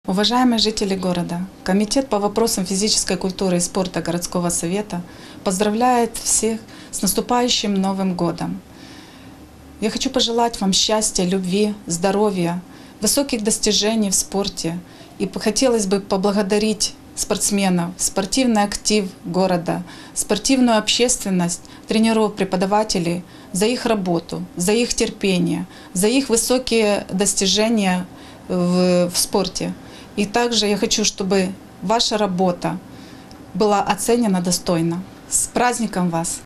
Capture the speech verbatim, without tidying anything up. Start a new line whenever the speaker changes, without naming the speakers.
Уважаемые жители города, Комитет по вопросам физической культуры и спорта городского совета поздравляет всех с наступающим Новым годом. Я хочу пожелать вам счастья, любви, здоровья, высоких достижений в спорте. И хотелось бы поблагодарить спортсменов, спортивный актив города, спортивную общественность, тренеров, преподавателей за их работу, за их терпение, за их высокие достижения в, в спорте. И также я хочу, чтобы ваша работа была оценена достойно. С праздником вас!